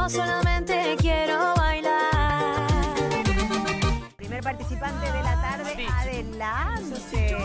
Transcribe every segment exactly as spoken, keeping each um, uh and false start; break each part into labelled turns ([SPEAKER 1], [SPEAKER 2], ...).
[SPEAKER 1] Yo solamente quiero bailar.
[SPEAKER 2] Primer participante de la tarde,
[SPEAKER 3] Sí.
[SPEAKER 2] adelante.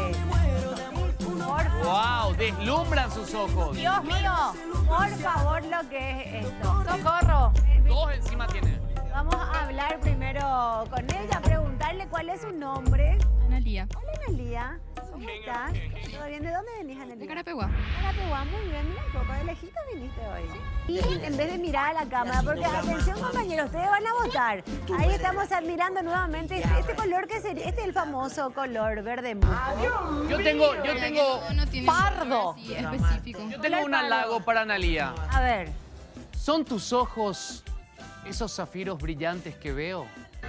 [SPEAKER 2] Por,
[SPEAKER 3] ¡Wow! Deslumbran sus ojos.
[SPEAKER 4] Dios mío,
[SPEAKER 2] por favor, lo que es esto.
[SPEAKER 4] socorro.
[SPEAKER 3] Dos encima tiene.
[SPEAKER 2] Vamos a hablar primero con ella, preguntarle cuál es su nombre.
[SPEAKER 5] Analía,
[SPEAKER 2] Hola, Analía. ¿Cómo estás? ¿Todo bien? ¿De dónde venís, Analía?
[SPEAKER 5] de Carapeguá.
[SPEAKER 2] Carapeguá, muy bien. Mira un poco, de lejitos viniste hoy. Y en vez de mirar a la cámara, porque atención compañeros, ustedes van a votar. Ahí estamos admirando nuevamente este, este color que sería, este es el famoso color verde musgo.
[SPEAKER 3] Yo tengo, yo tengo,
[SPEAKER 5] No, no tiene
[SPEAKER 4] Pardo.
[SPEAKER 5] un color así específico.
[SPEAKER 3] yo tengo un halago para Analía.
[SPEAKER 2] A ver,
[SPEAKER 3] ¿Son tus ojos esos zafiros brillantes que veo?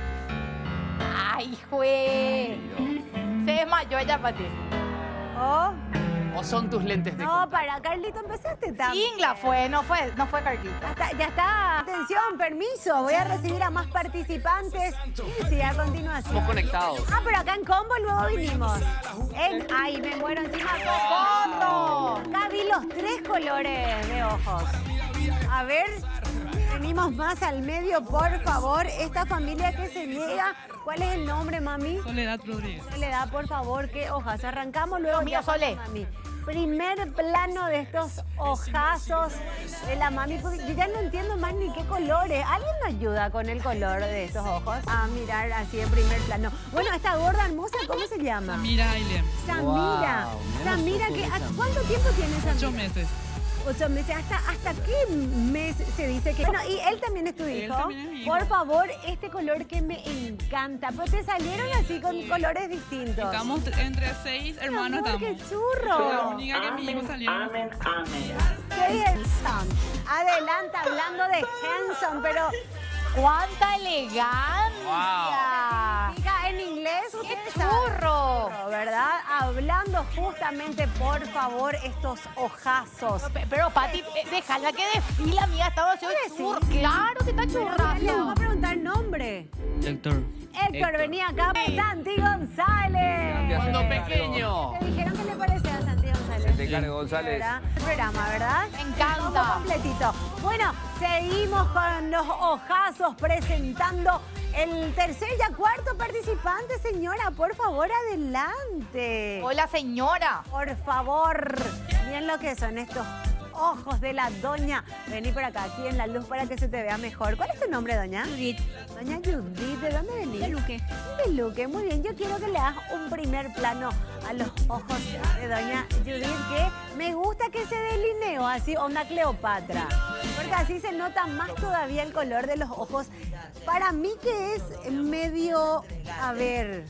[SPEAKER 4] Ay, jue. Se desmayó ella, Pati.
[SPEAKER 2] oh,
[SPEAKER 3] ¿O son tus lentes de
[SPEAKER 2] no,
[SPEAKER 3] contacto?
[SPEAKER 2] para Carlito empezaste también.
[SPEAKER 4] Ingla fue, no fue, no fue
[SPEAKER 2] Ya
[SPEAKER 4] Carlita.
[SPEAKER 2] está, ya está. Atención, permiso. Voy a recibir a más participantes. Y sí, a continuación.
[SPEAKER 3] Estamos conectados.
[SPEAKER 2] Ah, pero acá en combo luego vinimos. En, ay, me muero encima. ¡Socorro! Acá vi los tres colores de ojos. A ver, venimos más al medio, por favor. Esta familia que se niega. ¿Cuál es el nombre, mami?
[SPEAKER 5] Soledad Rodríguez.
[SPEAKER 2] Soledad, por favor, ¿qué hojas? Arrancamos luego.
[SPEAKER 4] Dios mío,
[SPEAKER 2] ya con
[SPEAKER 4] Sole.
[SPEAKER 2] la mami. Primer plano de estos ojazos de la mami. Porque yo ya no entiendo más ni qué colores. ¿Alguien me ayuda con el color de estos ojos? A mirar así en primer plano. Bueno, esta gorda hermosa, ¿cómo se llama?
[SPEAKER 5] Samira Ailem,
[SPEAKER 2] Samira.
[SPEAKER 3] Wow,
[SPEAKER 2] Samira,
[SPEAKER 3] menos
[SPEAKER 2] ¿qué-
[SPEAKER 3] ojos de
[SPEAKER 2] ¿a- ¿cuánto tiempo tiene Samira?
[SPEAKER 5] ocho meses.
[SPEAKER 2] Ocho meses. ¿Hasta, ¿Hasta qué mes se dice que...? Bueno, y él también es tu
[SPEAKER 5] Él
[SPEAKER 2] hijo.
[SPEAKER 5] también es mi hijo.
[SPEAKER 2] Por favor, este color que me encanta. Pero te salieron así con colores distintos.
[SPEAKER 5] Estamos entre seis hermanos.
[SPEAKER 2] Amor,
[SPEAKER 5] Estamos.
[SPEAKER 2] ¡qué
[SPEAKER 5] Soy la
[SPEAKER 2] churro!
[SPEAKER 5] única que mi hijo salió.
[SPEAKER 2] ¡Qué handsome! Adelante, hablando de handsome, pero...
[SPEAKER 4] ¡Cuánta elegancia!
[SPEAKER 2] Diga en inglés,
[SPEAKER 4] ¡Qué
[SPEAKER 2] ¿qué sabe?
[SPEAKER 4] churro!
[SPEAKER 2] ¿Verdad? Hablando justamente, por favor, estos ojazos.
[SPEAKER 4] Pero, pero, Pati, eh, déjala que desfila, amiga. Estaba haciendo
[SPEAKER 2] ¿Qué
[SPEAKER 4] churro.
[SPEAKER 2] decís?
[SPEAKER 4] Claro que está
[SPEAKER 2] Le vamos
[SPEAKER 4] churrando.
[SPEAKER 2] a preguntar nombre.
[SPEAKER 5] Héctor.
[SPEAKER 2] Héctor, venía acá. Santi González.
[SPEAKER 3] Cuando pequeño.
[SPEAKER 2] ¿Te dijeron qué le parecía a Santi González?
[SPEAKER 6] De Carlos González.
[SPEAKER 2] ¿Verdad? El programa, ¿verdad?
[SPEAKER 4] Me encanta.
[SPEAKER 2] Todo completito. Bueno, seguimos con los ojazos presentando el tercer y a cuarto participante, señora. Por favor, adelante.
[SPEAKER 4] Hola, señora.
[SPEAKER 2] Por favor, miren lo que son estos ojos de la doña. Vení por acá, aquí en la luz para que se te vea mejor. ¿Cuál es tu nombre, doña?
[SPEAKER 5] Judith.
[SPEAKER 2] Doña Judith, ¿de dónde venís?
[SPEAKER 5] De Luque.
[SPEAKER 2] De Luque, muy bien. Yo quiero que le hagas un primer plano a los ojos de doña Judith, que me gusta que se delineó así, onda Cleopatra. Porque así se nota más todavía el color de los ojos. Para mí que es medio, a ver...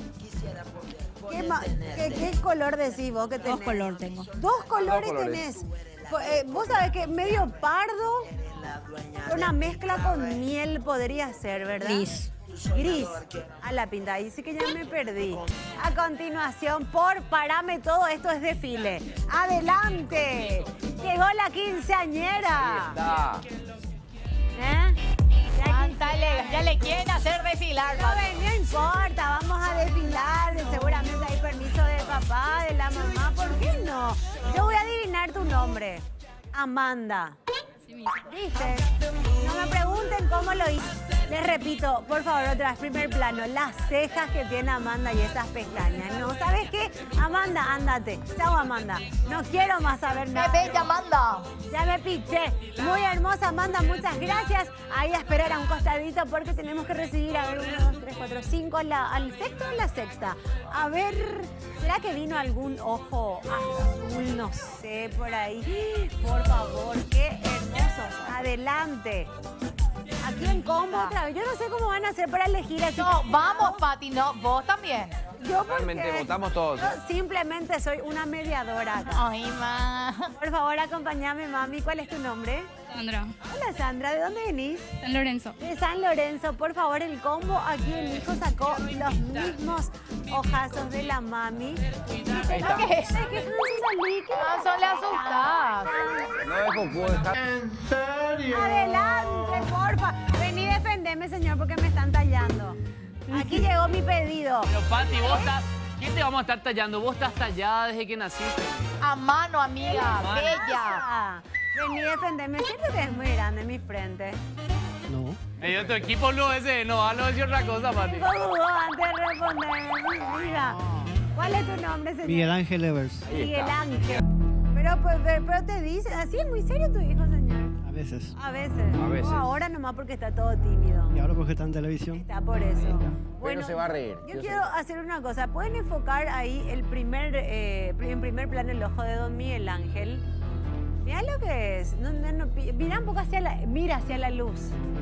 [SPEAKER 2] ¿Qué, ma- qué- qué color decís vos que tenés?
[SPEAKER 5] Dos color tengo.
[SPEAKER 2] Dos colores,
[SPEAKER 6] colores.
[SPEAKER 2] tenés. Po- eh, vos sabés que medio pardo, una mezcla con miel podría ser, ¿verdad?
[SPEAKER 5] Gris.
[SPEAKER 2] Gris. A la pinta, ahí sí que ya me perdí. A continuación, por parame todo, esto es desfile. ¡Adelante! Llegó la quinceañera.
[SPEAKER 6] Está.
[SPEAKER 2] ¿Eh? Ya
[SPEAKER 4] Cuánta elegancia. Ya le quieren hacer desfilar,
[SPEAKER 2] No,
[SPEAKER 4] Pati.
[SPEAKER 2] ven, no importa, vamos a desfilar, de- seguramente hay permiso del papá, de la mamá, ¿por qué no? Yo voy a adivinar tu nombre, Amanda.
[SPEAKER 5] Así mismo.
[SPEAKER 2] ¿Viste? No me pregunten cómo lo hice. Les repito, por favor, otra vez, primer plano, las cejas que tiene Amanda y esas pestañas. No, ¿sabes qué? Amanda, ándate. Chao, Amanda. No quiero más saber
[SPEAKER 4] ¡Qué
[SPEAKER 2] nada.
[SPEAKER 4] bella, Amanda!
[SPEAKER 2] Ya me piché. Muy hermosa, Amanda, muchas gracias. Ahí a esperar a un costadito porque tenemos que recibir, a ver, uno, dos, tres, cuatro, cinco, la, al sexto o la sexta. A ver, ¿será que vino algún ojo azul? No sé, por ahí. Por favor, qué hermosos. Adelante. Aquí en combo otra vez. Yo no sé cómo van a hacer para elegir así.
[SPEAKER 4] No, vamos, Pati, no, vos también.
[SPEAKER 2] Yo porque
[SPEAKER 6] Realmente votamos todos.
[SPEAKER 2] yo simplemente soy una mediadora acá.
[SPEAKER 4] Ay, ma.
[SPEAKER 2] Por favor, acompáñame, mami. ¿Cuál es tu nombre?
[SPEAKER 5] Sandra.
[SPEAKER 2] Hola, Sandra. ¿De dónde venís?
[SPEAKER 5] San Lorenzo.
[SPEAKER 2] De San Lorenzo. Por favor, el combo. Aquí el hijo sacó los mismos ojazos de la mami.
[SPEAKER 6] Ahí está.
[SPEAKER 4] ¿Qué es?
[SPEAKER 2] Ay, qué salí, qué
[SPEAKER 4] Ah, son las asustadas.
[SPEAKER 6] No dejo dejar.
[SPEAKER 2] Adelante, porfa. Vení, defendeme, señor, porque me están tallando. Aquí llegó mi pedido.
[SPEAKER 3] Pero Pati, vos estás... ¿Quién te vamos a estar tallando? Vos estás tallada desde que naciste.
[SPEAKER 4] A mano, amiga.
[SPEAKER 3] Mano.
[SPEAKER 4] Bella.
[SPEAKER 2] Ah, Vení, defendeme. Siento que es muy grande mi frente.
[SPEAKER 7] No.
[SPEAKER 3] Ey, tu equipo no ese, no, va a decir otra cosa, Pati.
[SPEAKER 2] Tengo dudas antes de responderme, mi vida. ¿Cuál es tu nombre, señor?
[SPEAKER 7] Miguel Ángel Evers.
[SPEAKER 2] Miguel Ángel. Pero, pues, pero, pero te dice, así es muy serio tu hijo, señor.
[SPEAKER 7] A veces.
[SPEAKER 2] A veces.
[SPEAKER 6] A veces.
[SPEAKER 2] No, ahora nomás porque está todo tímido.
[SPEAKER 7] Y ahora porque está en televisión.
[SPEAKER 2] Está por eso.
[SPEAKER 6] Pero se va a reír,
[SPEAKER 2] Yo
[SPEAKER 6] yo
[SPEAKER 2] quiero hacer una cosa. ¿Pueden enfocar ahí el primer, eh, en primer plano el ojo de don Miguel Ángel? Mira lo que es. No, no, no, pi- mira un poco hacia la, mira hacia la luz.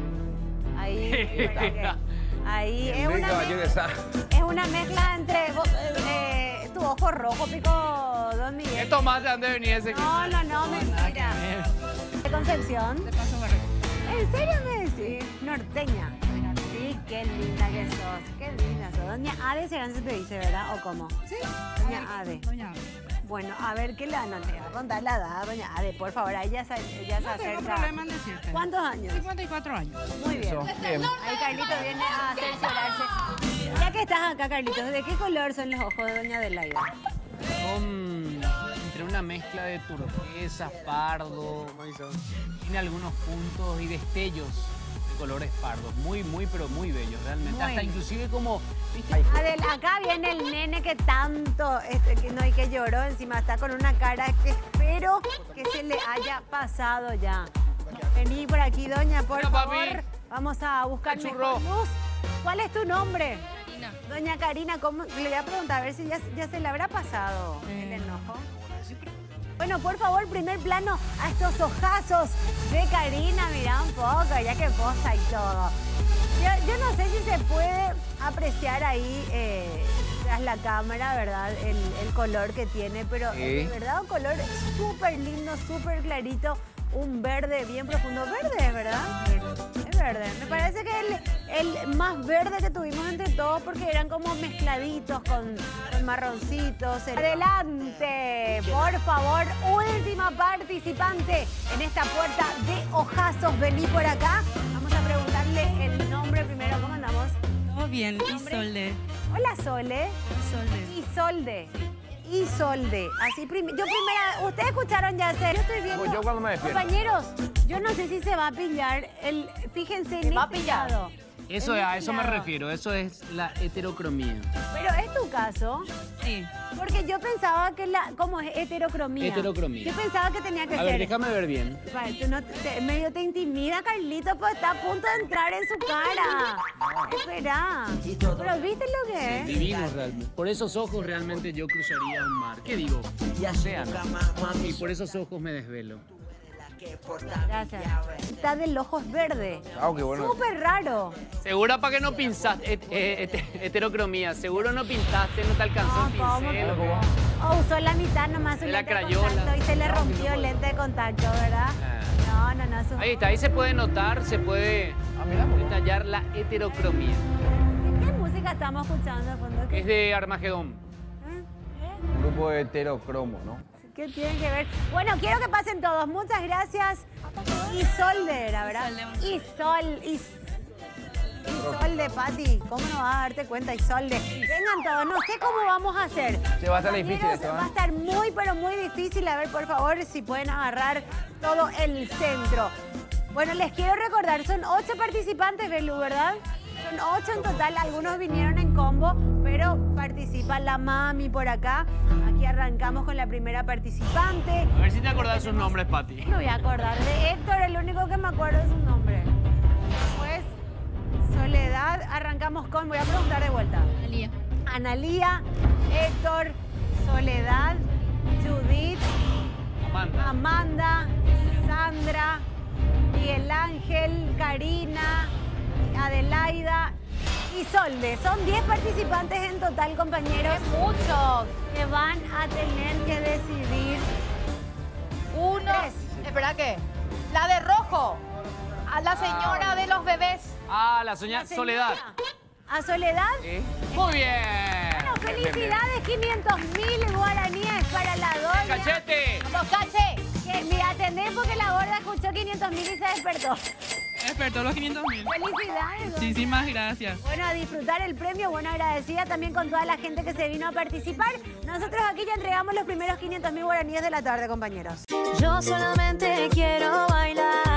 [SPEAKER 2] Ahí, para que- ahí es
[SPEAKER 6] Venga,
[SPEAKER 2] una,
[SPEAKER 6] caballero
[SPEAKER 2] me-
[SPEAKER 6] de esa.
[SPEAKER 2] es una mezcla entre vos, eh, tu ojo rojo, pico, don Miguel.
[SPEAKER 3] ¿Qué tomaste antes de venir ese?
[SPEAKER 2] No, no, no, mentira. ¿De Concepción?
[SPEAKER 5] De Paso Barrio.
[SPEAKER 2] ¿En serio me decís? Norteña. Sí, qué linda que sos. Qué linda sos. Doña Ade Serán se te dice, ¿verdad? ¿O cómo?
[SPEAKER 5] Sí.
[SPEAKER 2] Doña Ade.
[SPEAKER 5] Doña Ade.
[SPEAKER 2] Bueno, a ver, ¿qué le dan? No te voy a contar la edad, doña Ade, por favor. Ahí ya se, ya se
[SPEAKER 5] No tengo
[SPEAKER 2] acerca.
[SPEAKER 5] problema en decirte.
[SPEAKER 2] ¿Cuántos años?
[SPEAKER 5] cincuenta y cuatro años.
[SPEAKER 2] Muy bien.
[SPEAKER 6] Eso, bien.
[SPEAKER 2] Ahí Carlito viene a cerciorarse. Ya que estás acá, Carlitos, ¿de qué color son los ojos de doña Adelaida?
[SPEAKER 3] Son entre una mezcla de turquesa, pardo, tiene algunos puntos y destellos de colores pardos. Muy, muy, pero muy bellos, realmente.
[SPEAKER 2] Muy.
[SPEAKER 3] Hasta inclusive como, ¿viste?
[SPEAKER 2] Adel, acá viene el nene que tanto, este, que, no, y que lloró encima, está con una cara que espero que se le haya pasado ya. Vení por aquí, doña, por
[SPEAKER 3] Hola, papi.
[SPEAKER 2] favor. Vamos a buscar
[SPEAKER 3] El
[SPEAKER 2] mejor
[SPEAKER 3] churro.
[SPEAKER 2] luz. ¿Cuál es tu nombre?
[SPEAKER 5] Karina.
[SPEAKER 2] Doña Karina, ¿cómo? Le voy a preguntar a ver si ya, ya se le habrá pasado el
[SPEAKER 5] Eh.
[SPEAKER 2] enojo. Bueno, por favor, primer plano a estos ojazos de Karina. Mirá un poco, ya que posa y todo. Yo, yo no sé si se puede apreciar ahí eh, tras la cámara, ¿verdad? El, el color que tiene, pero
[SPEAKER 6] Sí.
[SPEAKER 2] de verdad un color súper lindo, súper clarito. Un verde bien profundo. Verde, ¿verdad? Es verde. Me parece que el, el más verde que tuvimos entre todos porque eran como mezcladitos con, con marroncitos. Adelante, por favor, última participante en esta puerta de ojazos. Vení por acá. Vamos a preguntarle el nombre primero. ¿Cómo andamos?
[SPEAKER 5] Todo bien.
[SPEAKER 2] Nombre.
[SPEAKER 5] Isolde.
[SPEAKER 2] Hola, Sole.
[SPEAKER 5] Isolde.
[SPEAKER 2] Isolde. Isolde. Así prim yo primera, ustedes escucharon ya hacer. Yo estoy viendo.
[SPEAKER 6] Pues yo cuando me despierto.
[SPEAKER 2] Compañeros, yo no sé si se va a pillar el. Fíjense en
[SPEAKER 4] va a
[SPEAKER 2] este
[SPEAKER 4] pillar?
[SPEAKER 2] lado.
[SPEAKER 3] Eso,
[SPEAKER 2] En
[SPEAKER 3] a
[SPEAKER 2] este
[SPEAKER 3] eso me
[SPEAKER 2] lado.
[SPEAKER 3] refiero, eso es la heterocromía.
[SPEAKER 2] Pero es tu caso,
[SPEAKER 5] Sí.
[SPEAKER 2] porque yo pensaba que la. ¿Cómo es? Heterocromía.
[SPEAKER 3] Heterocromía.
[SPEAKER 2] Yo pensaba que tenía que
[SPEAKER 3] A
[SPEAKER 2] ser.
[SPEAKER 3] ver, déjame ver bien.
[SPEAKER 2] Vale, tú no te- medio te intimida, Carlito, pues está a punto de entrar en su cara. Espera. Pero ¿viste lo que es?
[SPEAKER 3] Divino realmente. Por esos ojos realmente yo cruzaría un mar. ¿Qué digo? Océano. Y por esos ojos me desvelo.
[SPEAKER 2] Gracias. Está del ojo es verde.
[SPEAKER 6] Ah, qué bueno.
[SPEAKER 2] Súper raro.
[SPEAKER 3] Seguro para que no pintaste, et- eh, et- heterocromía, seguro no pintaste, no te alcanzó el
[SPEAKER 2] No, ¿cómo
[SPEAKER 3] pincel.
[SPEAKER 2] que
[SPEAKER 3] ¿o qué?
[SPEAKER 2] no? O usó la mitad nomás su
[SPEAKER 3] De la
[SPEAKER 2] lente de
[SPEAKER 3] crayola.
[SPEAKER 2] contacto y se le rompió el lente de contacto, ¿verdad? No, no, no. Su...
[SPEAKER 3] Ahí está, ahí se puede notar, se puede
[SPEAKER 6] Ah, mira, pues.
[SPEAKER 3] detallar la heterocromía.
[SPEAKER 2] ¿Qué, qué música estamos escuchando de fondo? ¿Qué,
[SPEAKER 3] Es de Armagedón.
[SPEAKER 2] ¿Eh?
[SPEAKER 6] Un grupo de heterocromo, ¿no?
[SPEAKER 2] ¿Qué tienen que ver? Bueno, quiero que pasen todos. Muchas gracias. Isolde era, ¿verdad? Isol, Is... Isolde, Pati. ¿Cómo no vas a darte cuenta, Isolde? Vengan todos. No sé cómo vamos a hacer.
[SPEAKER 6] Se va a estar difícil
[SPEAKER 2] Compañeros,
[SPEAKER 6] esto, ¿eh?
[SPEAKER 2] Va a estar muy, pero muy difícil. A ver, por favor, si pueden agarrar todo el centro. Bueno, les quiero recordar, son ocho participantes, Belu, ¿verdad? Son ocho en total, algunos vinieron en combo, pero participa la mami por acá. Aquí arrancamos con la primera participante.
[SPEAKER 3] A ver si te acordás sus nombres, Pati.
[SPEAKER 2] Me voy a acordar de Héctor, el único que me acuerdo es su nombre. Pues, Soledad, arrancamos con, voy a preguntar de vuelta.
[SPEAKER 5] Alía.
[SPEAKER 2] Analía, Héctor, Soledad, Judith,
[SPEAKER 3] Amanda.
[SPEAKER 2] Amanda, Sandra, Miguel Ángel, Karina, Adelaida y Solde. Son diez participantes en total, compañeros,
[SPEAKER 4] Es mucho.
[SPEAKER 2] que van a tener que decidir.
[SPEAKER 4] Uno.
[SPEAKER 2] Tres.
[SPEAKER 4] Espera, ¿qué? La de rojo. A la señora de los bebés.
[SPEAKER 3] Ah, la soña
[SPEAKER 2] La señora.
[SPEAKER 3] Soledad.
[SPEAKER 2] ¿A Soledad?
[SPEAKER 6] ¿Eh?
[SPEAKER 3] Muy bien.
[SPEAKER 2] Bueno, felicidades, quinientos mil guaraníes para la doña.
[SPEAKER 3] ¡Cachete!
[SPEAKER 4] ¡Vamos, cache!
[SPEAKER 2] Que me atendé porque la gorda escuchó quinientos mil y se despertó.
[SPEAKER 5] Despertó los quinientos mil.
[SPEAKER 2] Felicidades.
[SPEAKER 5] Muchísimas gracias.
[SPEAKER 2] Bueno, a disfrutar el premio, bueno, agradecida también con toda la gente que se vino a participar. Nosotros aquí ya entregamos los primeros quinientos mil guaraníes de la tarde, compañeros.
[SPEAKER 1] Yo solamente quiero bailar.